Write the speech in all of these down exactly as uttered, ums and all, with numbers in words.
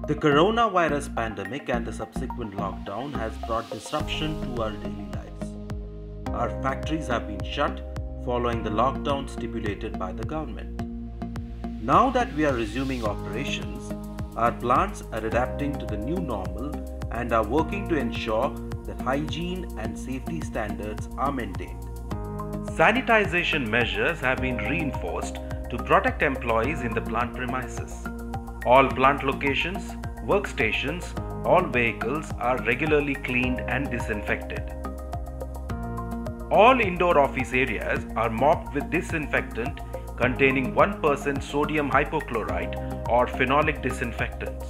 The coronavirus pandemic and the subsequent lockdown has brought disruption to our daily lives. Our factories have been shut following the lockdown stipulated by the government. Now that we are resuming operations, our plants are adapting to the new normal and are working to ensure that hygiene and safety standards are maintained. Sanitization measures have been reinforced to protect employees in the plant premises. All plant locations, workstations, all vehicles are regularly cleaned and disinfected. All indoor office areas are mopped with disinfectant containing one percent sodium hypochlorite or phenolic disinfectants.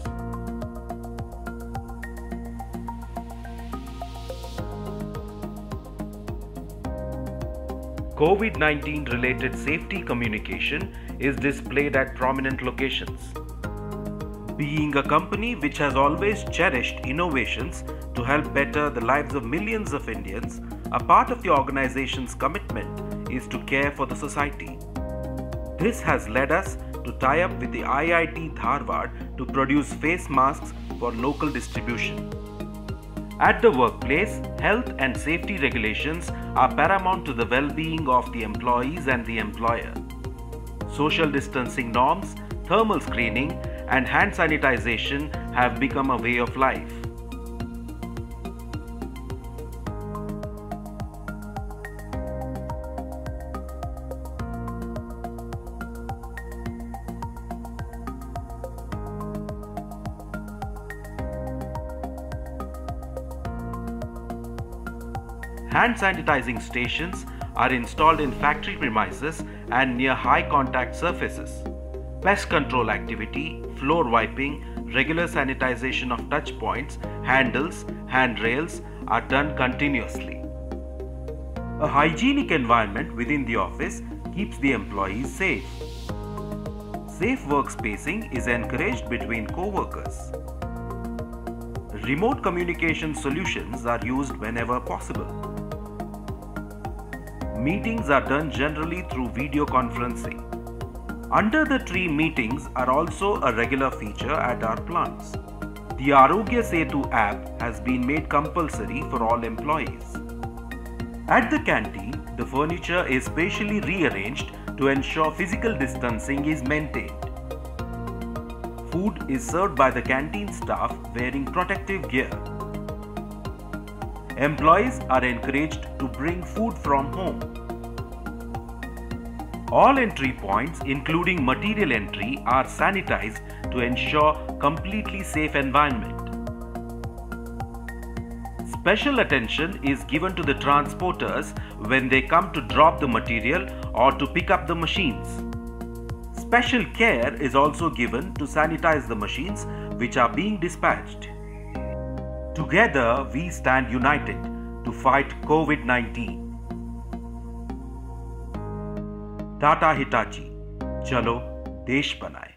COVID nineteen related safety communication is displayed at prominent locations. Being a company which has always cherished innovations to help better the lives of millions of Indians, a part of the organization's commitment is to care for the society. This has led us to tie up with the I I T Dharwad to produce face masks for local distribution. At the workplace, health and safety regulations are paramount to the well-being of the employees and the employer. Social distancing norms, thermal screening, and hand sanitization have become a way of life. Hand sanitizing stations are installed in factory premises and near high contact surfaces. Pest control activity, floor wiping, regular sanitization of touch points, handles, handrails are done continuously. A hygienic environment within the office keeps the employees safe. Safe work spacing is encouraged between co-workers. Remote communication solutions are used whenever possible. Meetings are done generally through video conferencing. Under the tree meetings are also a regular feature at our plants. The Arogya Setu app has been made compulsory for all employees. At the canteen, the furniture is spatially rearranged to ensure physical distancing is maintained. Food is served by the canteen staff wearing protective gear. Employees are encouraged to bring food from home. All entry points, including material entry, are sanitized to ensure completely safe environment. Special attention is given to the transporters when they come to drop the material or to pick up the machines. Special care is also given to sanitize the machines which are being dispatched. Together we stand united to fight COVID nineteen. Tata Hitachi, चलो देश बनाए।